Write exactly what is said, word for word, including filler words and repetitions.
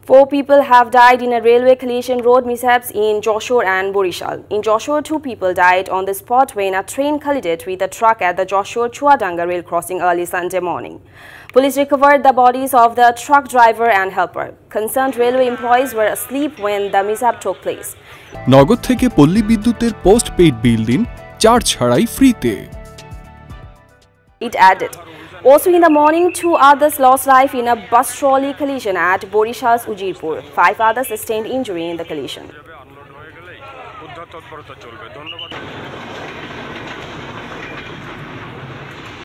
Four people have died in a railway collision road mishaps in Jessore and Barishal. In Jessore, two people died on the spot when a train collided with a truck at the Jessore-Chuadanga rail crossing early Sunday morning. Police recovered the bodies of the truck driver and helper. Concerned railway employees were asleep when the mishap took place. নগদ থেকে পল্লী বিদ্যুতের post paid বিল দিন charge ছাড়াই ফ্রিতে। It added. Also in the morning, two others lost life in a bus trolley collision at Barishal's Ujirpur. Five others sustained injury in the collision.